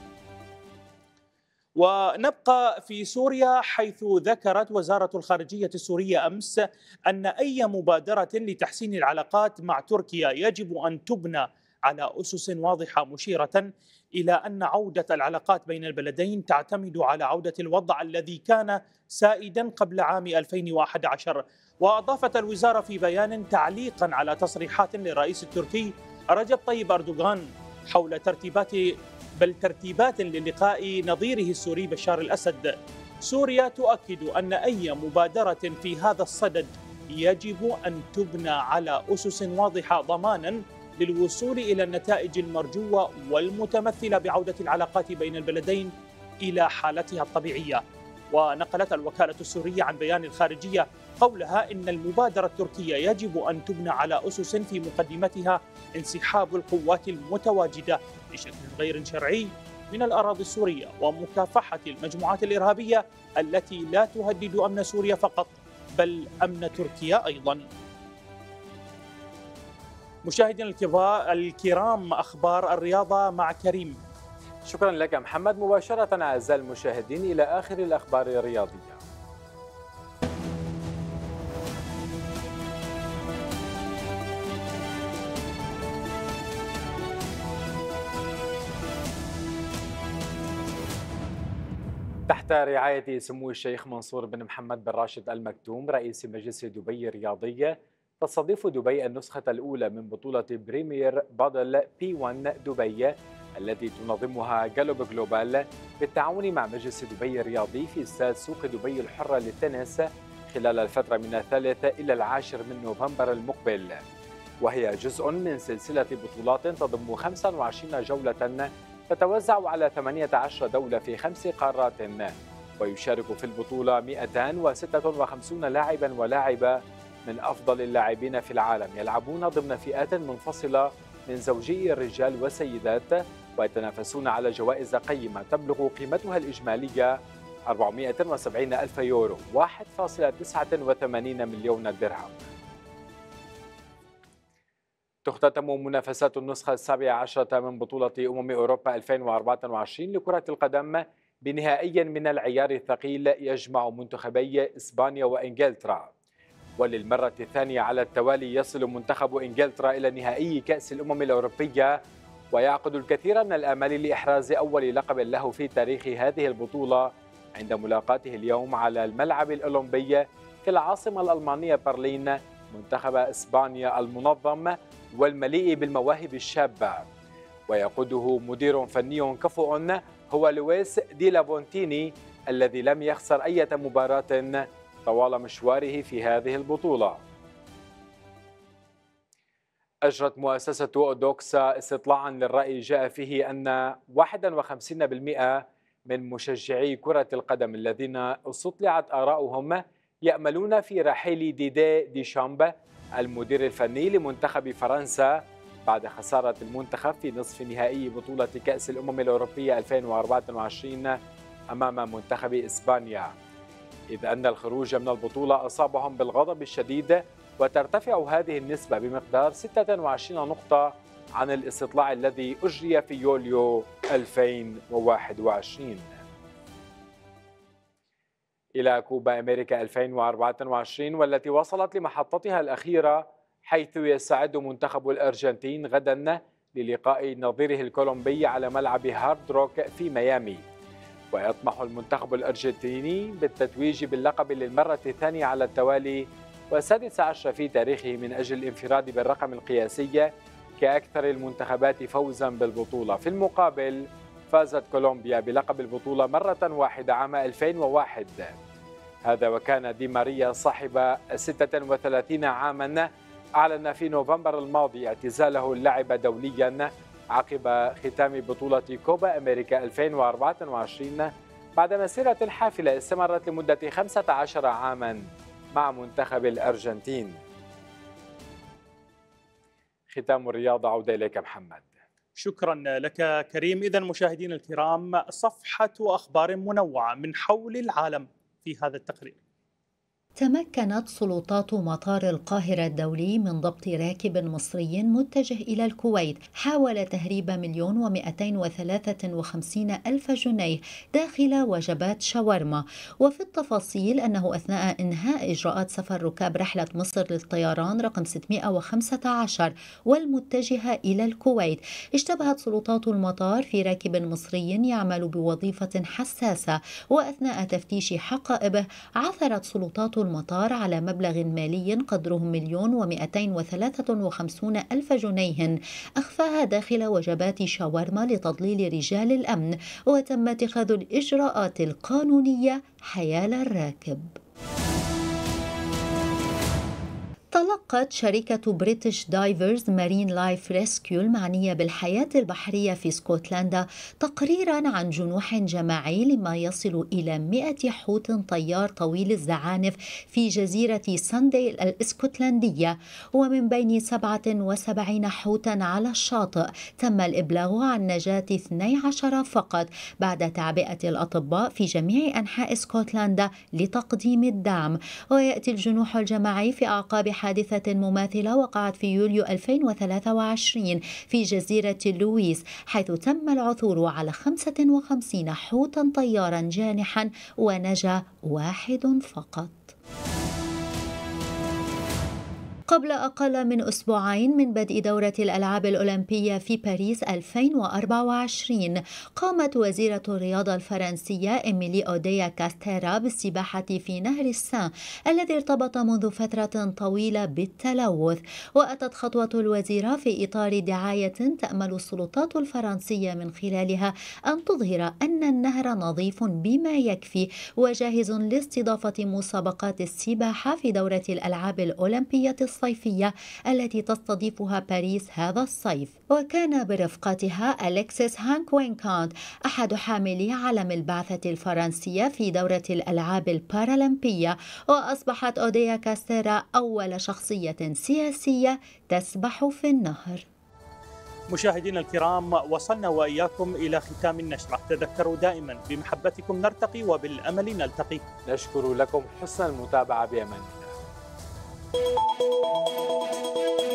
ونبقى في سوريا، حيث ذكرت وزارة الخارجية السورية أمس أن أي مبادرة لتحسين العلاقات مع تركيا يجب أن تبنى على أسس واضحة، مشيرة إلى أن عودة العلاقات بين البلدين تعتمد على عودة الوضع الذي كان سائدا قبل عام ألفين وأحد عشر. وأضافت الوزارة في بيان تعليقا على تصريحات للرئيس التركي رجب طيب أردوغان حول ترتيبات بل ترتيبات للقاء نظيره السوري بشار الأسد: سوريا تؤكد أن أي مبادرة في هذا الصدد يجب أن تبنى على أسس واضحة ضمانا للوصول إلى النتائج المرجوة والمتمثلة بعودة العلاقات بين البلدين إلى حالتها الطبيعية. ونقلت الوكالة السورية عن بيان الخارجية قولها إن المبادرة التركية يجب أن تبنى على أسس في مقدمتها انسحاب القوات المتواجدة بشكل غير شرعي من الأراضي السورية ومكافحة المجموعات الإرهابية التي لا تهدد أمن سوريا فقط بل أمن تركيا أيضا. مشاهدينا الكرام، أخبار الرياضة مع كريم. شكرا لك محمد. مباشرة أعزائي المشاهدين إلى آخر الأخبار الرياضية. تحت رعاية سمو الشيخ منصور بن محمد بن راشد آل مكتوم رئيس مجلس دبي الرياضية، تستضيف دبي النسخة الأولى من بطولة بريمير بادل بي واحد دبي التي تنظمها جالوب جلوبال بالتعاون مع مجلس دبي الرياضي في استاد سوق دبي الحرة للتنس خلال الفترة من الثالث إلى العاشر من نوفمبر المقبل، وهي جزء من سلسلة بطولات تضم خمسة وعشرين جولة تتوزع على ثمانية عشر دولة في خمس قارات، ويشارك في البطولة مئتين وستة وخمسين لاعبا ولاعبة من أفضل اللاعبين في العالم يلعبون ضمن فئات منفصلة من زوجي الرجال والسيدات، ويتنافسون على جوائز قيمة تبلغ قيمتها الإجمالية أربعمئة وسبعين ألف يورو، واحد فاصلة تسعة وثمانين مليون درهم. تختتم منافسات النسخة السابعة عشرة من بطولة أمم أوروبا ألفين وأربعة وعشرين لكرة القدم بنهائي من العيار الثقيل يجمع منتخبي إسبانيا وإنجلترا. وللمرة الثانية على التوالي يصل منتخب إنجلترا إلى نهائي كأس الأمم الأوروبية، ويعقد الكثير من الآمال لإحراز أول لقب له في تاريخ هذه البطولة عند ملاقاته اليوم على الملعب الأولمبي في العاصمة الألمانية برلين منتخب إسبانيا المنظم والمليء بالمواهب الشابة. ويقوده مدير فني كفؤ هو لويس دي لافونتيني الذي لم يخسر أي مباراة طوال مشواره في هذه البطولة. أجرت مؤسسة أودوكسا استطلاعا للرأي جاء فيه أن واحد وخمسين بالمئة من مشجعي كرة القدم الذين استطلعت آراؤهم يأملون في رحيل ديدي ديشامب المدير الفني لمنتخب فرنسا بعد خسارة المنتخب في نصف نهائي بطولة كأس الأمم الأوروبية ألفين وأربعة وعشرين أمام منتخب إسبانيا، إذ أن الخروج من البطولة أصابهم بالغضب الشديد، وترتفع هذه النسبة بمقدار ستة وعشرين نقطة عن الاستطلاع الذي أجري في يوليو ألفين وواحد وعشرين. إلى كوبا أمريكا ألفين وأربعة وعشرين والتي وصلت لمحطتها الأخيرة، حيث يستعد منتخب الأرجنتين غدا للقاء نظيره الكولومبي على ملعب هارد روك في ميامي. ويطمح المنتخب الأرجنتيني بالتتويج باللقب للمرة الثانية على التوالي والسادس عشر في تاريخه من أجل الانفراد بالرقم القياسي كأكثر المنتخبات فوزا بالبطولة. في المقابل فازت كولومبيا بلقب البطولة مرة واحدة عام ألفين وواحد. هذا وكان دي ماريا صاحب ستة وثلاثين عاما أعلن في نوفمبر الماضي اعتزاله اللعب دوليا عقب ختام بطولة كوبا أمريكا ألفين وأربعة وعشرين بعد مسيرة حافلة استمرت لمدة خمسة عشر عاما مع منتخب الأرجنتين. ختام الرياضة، عودة إليك محمد. شكرا لك كريم. إذن مشاهدينا الكرام، صفحة أخبار منوعة من حول العالم في هذا التقرير. تمكنت سلطات مطار القاهرة الدولي من ضبط راكب مصري متجه إلى الكويت حاول تهريب مليون ومئتين وثلاثة وخمسين ألف جنيه داخل وجبات شاورما. وفي التفاصيل أنه أثناء إنهاء إجراءات سفر ركاب رحلة مصر للطيران رقم ستمئة وخمسة عشر والمتجهة إلى الكويت، اشتبهت سلطات المطار في راكب مصري يعمل بوظيفة حساسة، وأثناء تفتيش حقائبه عثرت سلطات المطار على مبلغ مالي قدره مليون ومئتين وثلاثة وخمسون ألف جنيه أخفاها داخل وجبات شاورما لتضليل رجال الأمن، وتم اتخاذ الإجراءات القانونية حيال الراكب. تلقت شركة بريتش دايفرز مارين لايف ريسكيو المعنية بالحياة البحرية في اسكتلندا تقريرا عن جنوح جماعي لما يصل إلى مئة حوت طيار طويل الزعانف في جزيرة ساندي الاسكتلندية، ومن بين سبعة وسبعين حوتا على الشاطئ تم الإبلاغ عن نجاة اثني عشر فقط بعد تعبئة الأطباء في جميع أنحاء اسكتلندا لتقديم الدعم. ويأتي الجنوح الجماعي في أعقاب حادثة مماثلة وقعت في يوليو ألفين وثلاثة وعشرين في جزيرة لويس، حيث تم العثور على خمسة وخمسين حوتا طيارا جانحا ونجا واحد فقط. قبل أقل من أسبوعين من بدء دورة الألعاب الأولمبية في باريس ألفين وأربعة وعشرين، قامت وزيرة الرياضة الفرنسية إيميلي أوديا كاستيرا بالسباحة في نهر السان الذي ارتبط منذ فترة طويلة بالتلوث. وأتت خطوة الوزيرة في إطار دعاية تأمل السلطات الفرنسية من خلالها أن تظهر أن النهر نظيف بما يكفي وجاهز لاستضافة مسابقات السباحة في دورة الألعاب الأولمبية الصيفية التي تستضيفها باريس هذا الصيف. وكان برفقتها أليكسيس هانكوينكانت أحد حاملي علم البعثة الفرنسية في دورة الألعاب البارالمبية، وأصبحت أوديا كاستيرا أول شخصية سياسية تسبح في النهر. مشاهدينا الكرام، وصلنا وإياكم إلى ختام النشرة. تذكروا دائما بمحبتكم نرتقي وبالأمل نلتقي. نشكر لكم حسن المتابعة بأمان الله.